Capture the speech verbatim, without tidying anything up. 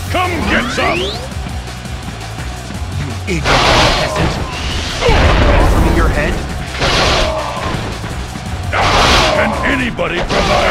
Come get some! You ignorant peasant! Offer me your head? Can anybody provide